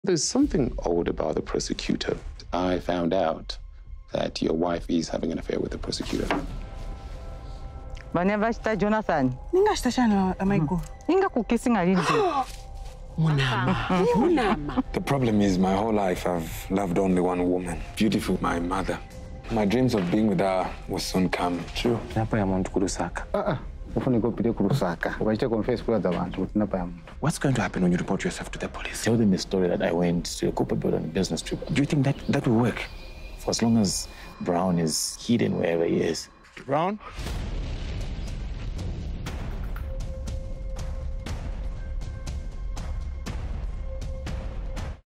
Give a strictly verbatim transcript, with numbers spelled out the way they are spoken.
There's something odd about the prosecutor. I found out that your wife is having an affair with the prosecutor. Vanevashita Jonathan. Ninga stashana amaiko. Ninga kukisinga linje. Munama. Munama. The problem is my whole life I've loved only one woman. Beautiful, my mother. My dreams of being with her will soon come true. Napa ya muntu kurusaka. Ah ah. Ufuni kopile kurusaka. Ukachita confess kwa abantu napa ya muntu. What's going to happen when you report yourself to the police? Tell them the story that I went to a Cooper build on a business trip. Do you think that that will work? For as long as Brown is hidden wherever he is. Brown?